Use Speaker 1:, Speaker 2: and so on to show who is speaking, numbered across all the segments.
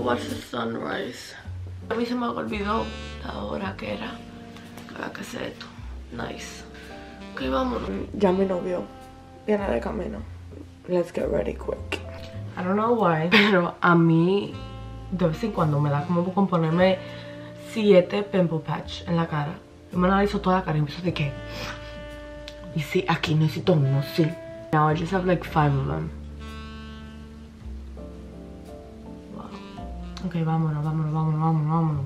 Speaker 1: watch the sunrise. A mí se me olvidó la hora que era. Ahora que sé esto. Nice. Ok, vámonos. Ya mi novio viene de camino. Let's get ready quick. I don't know why, pero a mí de vez en cuando me da como por ponerme 7 pimple patch en la cara. Yo me analizo toda la cara y empiezo de que... Y sí, aquí necesito uno, sí. Now I just have like 5 of them. Wow. Ok, vámonos, vámonos, vámonos, vámonos, vámonos.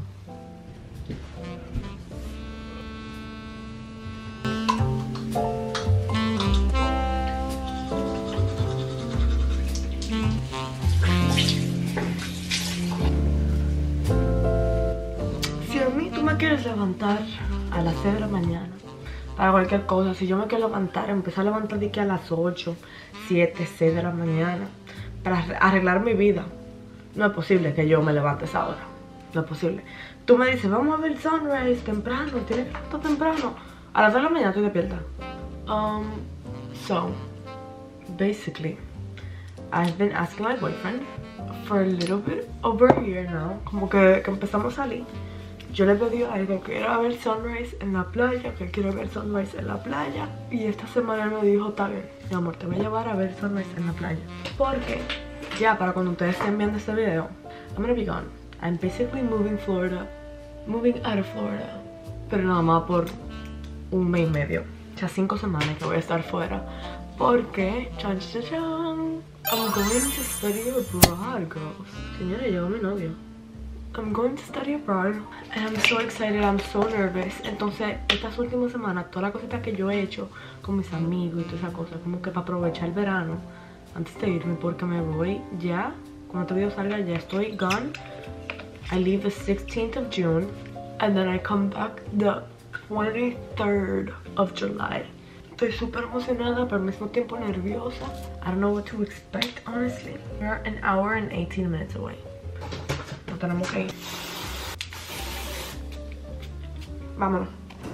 Speaker 1: Si a mí tú me quieres levantar a las 6 de la mañana para cualquier cosa, si yo me quiero levantar, empezar a levantar de que a las 8, 7, 6 de la mañana para arreglar mi vida, no es posible que yo me levante a esa hora. No es posible. Tú me dices, vamos a ver el sunrise temprano, tienes que levantar temprano. A las 6 de la mañana estoy despierta. So, basically, I've been asking my boyfriend for a little bit over a year now. Como que empezamos a salir. Yo le pedí a él que quiera ver sunrise en la playa, que quiero ver sunrise en la playa. Y esta semana él me dijo, está bien, mi amor, te voy a llevar a ver sunrise en la playa. Porque ya para cuando ustedes estén viendo este video, I'm gonna be gone. I'm basically moving out of Florida. Pero nada más por un mes y medio. O sea, 5 semanas que voy a estar fuera. Porque, chan, chan, chan, I'm going to study abroad, girls. Señora, llegó mi novio. I'm going to study abroad and I'm so excited, I'm so nervous. Entonces, estas últimas semanas, todas las cositas que yo he hecho con mis amigos y todas esas cosas, como que para aprovechar el verano antes de irme, porque me voy ya, cuando este video salga ya estoy gone. I leave the 16th of June and then I come back the 23rd of July. Estoy súper emocionada, pero al mismo tiempo nerviosa. I don't know what to expect, honestly. We're an hour and 18 minutes away. No tenemos que ir. Vámonos.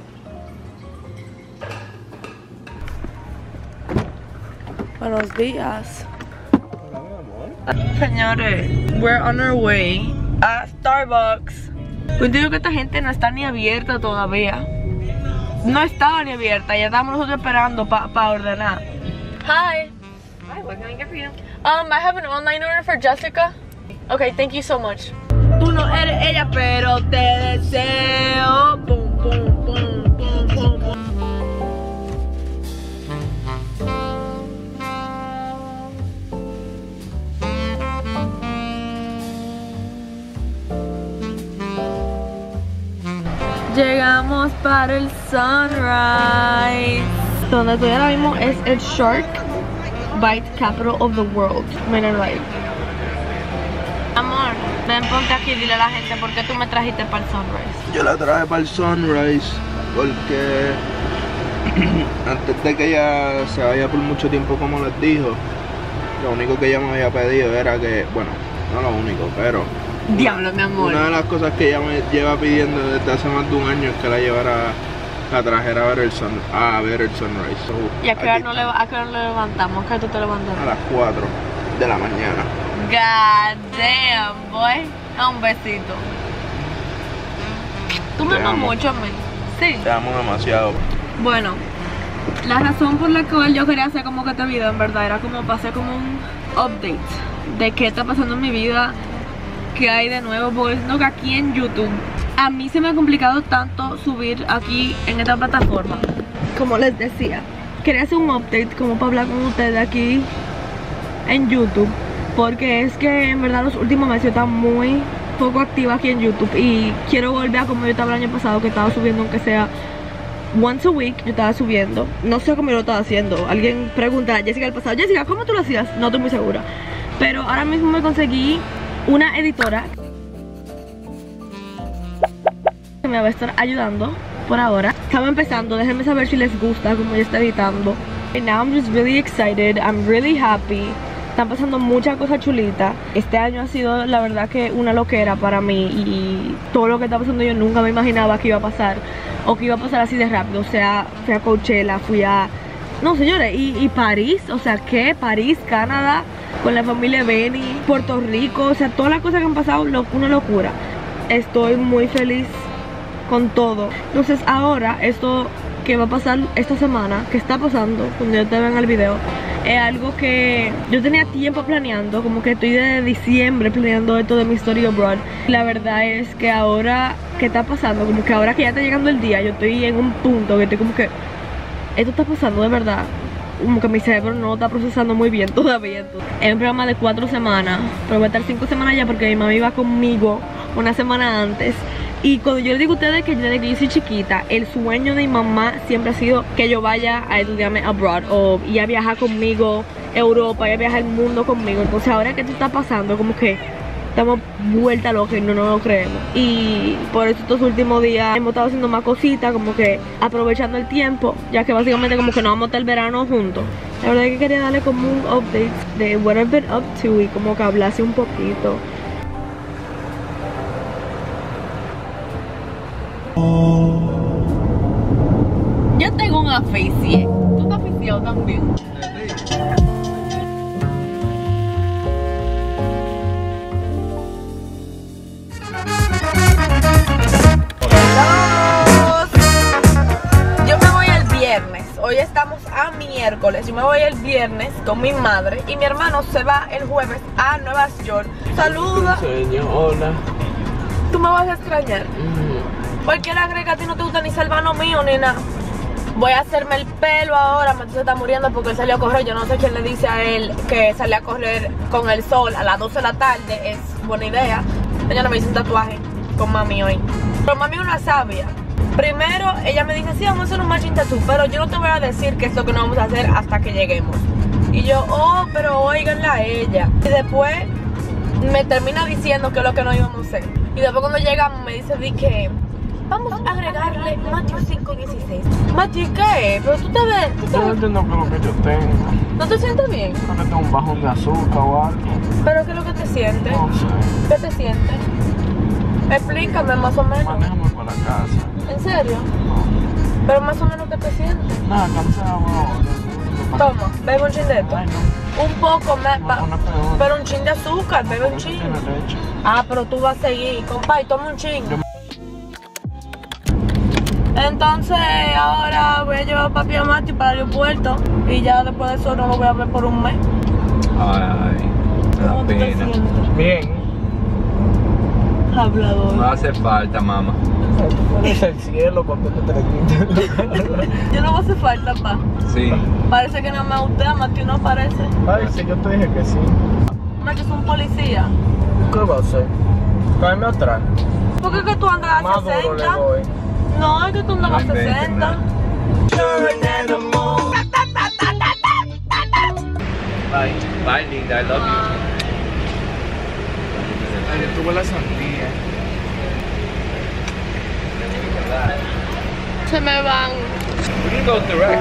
Speaker 1: Buenos días.
Speaker 2: Hola, mi amor.
Speaker 1: Señores, we're on our way a Starbucks. Pues digo que esta gente no está ni abierta todavía. No estaba ni abierta, ya estábamos nosotros esperando para ordenar. Hi.
Speaker 3: Hi, what can I get for you?
Speaker 1: I have an online order for Jessica. Okay, thank you so much. Tú no eres ella, pero te deseo. Boom, boom, boom, boom, boom, boom. Llegamos para el sunrise. Donde estoy ahora mismo es el Shark Bite Capital of the World. Miren ahí. Amor, ven, ponte aquí y dile a la gente por qué tú me trajiste para el sunrise.
Speaker 2: Yo la traje para el sunrise porque antes de que ella se vaya por mucho tiempo, como les dijo, lo único que ella me había pedido era que, bueno, no lo único, pero
Speaker 1: Diablo, mi amor.
Speaker 2: una de las cosas que ella me lleva pidiendo desde hace más de un año es que la llevara, la trajera a ver el sunrise. So,
Speaker 1: ¿Y a qué hora no levantamos? ¿A qué tú te levantas?
Speaker 2: a las 4 de la mañana.
Speaker 1: God damn, boy. Un besito. Tú me
Speaker 2: Te
Speaker 1: amas
Speaker 2: amo.
Speaker 1: mucho a mí. Sí.
Speaker 2: Te amo demasiado.
Speaker 1: Bueno, la razón por la cual yo quería hacer como que este video en verdad era como para hacer como un update de qué está pasando en mi vida, qué hay de nuevo, porque no, que aquí en YouTube a mí se me ha complicado tanto subir aquí en esta plataforma. Como les decía, quería hacer un update como para hablar con ustedes aquí en YouTube, porque es que en verdad los últimos meses yo estaba muy poco activa aquí en YouTube y quiero volver a como yo estaba el año pasado, que estaba subiendo aunque sea once a week. Yo estaba subiendo, no sé cómo yo lo estaba haciendo. Alguien pregunta a Jessica el pasado, Jessica, ¿cómo tú lo hacías? No estoy muy segura, pero ahora mismo me conseguí una editora que me va a estar ayudando por ahora. Estaba empezando, déjenme saber si les gusta como yo estoy editando. And now I'm just really excited, I'm really happy. Están pasando muchas cosas chulitas. Este año ha sido la verdad que una loquera para mí, y todo lo que está pasando yo nunca me imaginaba que iba a pasar, o que iba a pasar así de rápido. O sea, fui a Coachella, fui a... No, señores, y París, o sea, ¿qué? París, Canadá, con la familia Benny, Puerto Rico, o sea, todas las cosas que han pasado, una locura. Estoy muy feliz con todo. Entonces ahora, esto que va a pasar esta semana, que está pasando cuando yo te vean el video, es algo que yo tenía tiempo planeando, como que estoy de diciembre planeando esto de mi story abroad. La verdad es que ahora que está pasando, como que ahora que ya está llegando el día, yo estoy en un punto que estoy como que esto está pasando de verdad, como que mi cerebro no está procesando muy bien todavía. Entonces, es un programa de 4 semanas, pero voy a estar 5 semanas ya porque mi mamá iba conmigo una semana antes. Y cuando yo les digo a ustedes que desde que yo soy chiquita, el sueño de mi mamá siempre ha sido que yo vaya a estudiarme abroad o ir a viajar conmigo a Europa, ir a viajar el mundo conmigo. Entonces ahora que esto está pasando, como que estamos vuelta loca y no nos lo creemos. Y por eso estos últimos días hemos estado haciendo más cositas, como que aprovechando el tiempo, ya que básicamente como que nos vamos a estar el verano juntos. La verdad es que quería darle como un update de what I've been up to y como que hablase un poquito. Yo tengo un aficie. ¿Tú te aficionado también? Yo me voy el viernes. Hoy estamos a miércoles. Yo me voy el viernes con mi madre y mi hermano se va el jueves a Nueva York. Saluda.
Speaker 2: Hola.
Speaker 1: Tú me vas a extrañar. Cualquiera cree que a ti no te gusta ni Salvano mío ni nada. Voy a hacerme el pelo ahora. Mateo se está muriendo porque él salió a correr. Yo no sé quién le dice a él que sale a correr con el sol a las 12 de la tarde. Es buena idea. Ella no me hizo un tatuaje con mami hoy. Pero mami es una sabia. Primero ella me dice, sí, vamos a hacer un matching tattoo, pero yo no te voy a decir qué es lo que no vamos a hacer hasta que lleguemos. Y yo, oh, pero óiganla a ella. Y después me termina diciendo que es lo que no íbamos a hacer. Y después cuando llegamos me dice, di que vamos a agregarle Matthew 5:16. Matthew, ¿qué? Pero tú te ves...
Speaker 2: Yo no entiendo qué es lo que yo tengo.
Speaker 1: ¿No te sientes bien?
Speaker 2: Creo que tengo un bajón de azúcar o algo.
Speaker 1: ¿Pero qué es lo que te sientes?
Speaker 2: No sé.
Speaker 1: ¿Qué te sientes? Explícame más o menos.
Speaker 2: Manéjame para la casa.
Speaker 1: ¿En serio?
Speaker 2: No.
Speaker 1: ¿Pero más o menos qué te sientes?
Speaker 2: Nada, cansado.
Speaker 1: Toma, bebe un chin de esto.
Speaker 2: Ay, no.
Speaker 1: Un poco más,
Speaker 2: No, no es peor.
Speaker 1: pero un chin de azúcar, bebe un
Speaker 2: Eso
Speaker 1: chin.
Speaker 2: tiene leche.
Speaker 1: Ah, pero tú vas a seguir, compa, y toma un chin. Entonces ahora voy a llevar a papi a Mati para el aeropuerto y ya después de eso no lo voy a ver por un mes.
Speaker 4: Ay, me da
Speaker 1: ¿Cómo tú te
Speaker 4: pena.
Speaker 1: sientes?
Speaker 2: Bien.
Speaker 1: Hablador.
Speaker 4: No hace falta, mamá.
Speaker 2: Es el cielo cuando te quitas.
Speaker 1: Yo no me hace falta, pa.
Speaker 4: Sí.
Speaker 1: Parece que no me gusta, Mati no parece.
Speaker 2: Ay, sí, yo te dije que sí.
Speaker 1: Mati es un policía.
Speaker 2: ¿Qué va a hacer? Cáeme atrás.
Speaker 1: ¿Por qué que tú andas a
Speaker 2: Más duro le
Speaker 1: 60?
Speaker 2: doy.
Speaker 1: No, es que tú andas a
Speaker 4: No inventes,
Speaker 1: 60.
Speaker 4: nada. Bye. Bye, linda. I love you.
Speaker 2: Ay, yo tuve la sandía.
Speaker 1: Se me van.
Speaker 4: We can go direct.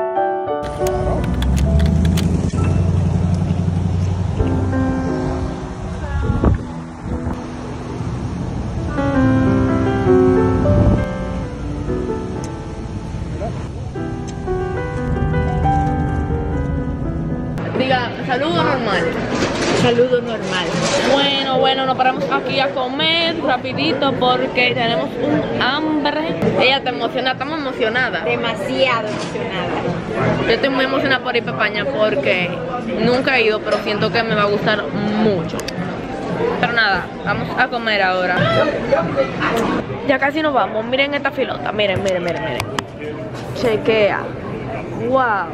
Speaker 1: Diga, saludo normal.
Speaker 3: Saludo normal.
Speaker 1: Bueno, nos paramos aquí a comer rapidito porque tenemos un hambre. Ella está emocionada, estamos emocionadas.
Speaker 3: Demasiado emocionada.
Speaker 1: Yo estoy muy emocionada por ir para España porque nunca he ido, pero siento que me va a gustar mucho. Pero nada, vamos a comer ahora. Ya casi nos vamos, miren esta filota, miren. Chequea. Wow.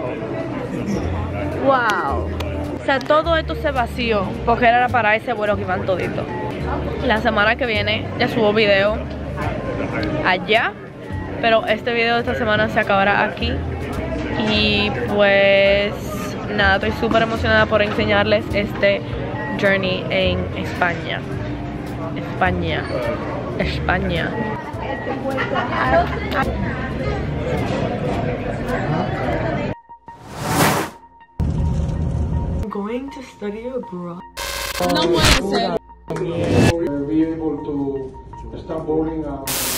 Speaker 1: O sea, todo esto se vació porque era para ese vuelo que iban toditos. La semana que viene ya subo video allá, pero este video de esta semana se acabará aquí. Y pues nada, estoy súper emocionada por enseñarles este journey en España. Going to study abroad. No puede ser.
Speaker 5: Be able to start boarding